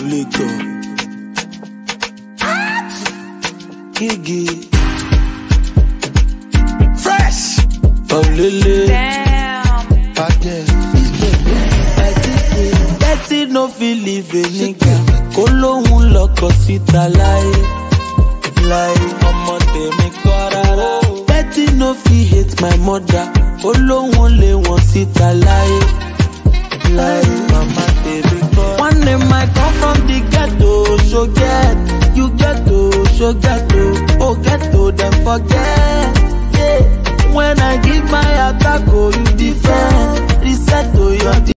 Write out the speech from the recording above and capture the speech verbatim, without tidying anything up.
calculator. Gigi. Fresh. Paulele. Damn. Patel. Betty no feel live a nigga. Kolohun loko sita lie. Lie. Omo temi korara. Betty no feel hate my mother. Kolohun le won sita lie. Lie. Mama temi korara. One day I come from the ghetto, so get. You ghetto, so ghetto. Oh ghetto, then forget. Yeah. When I give my attack, oh you defend. Reset to your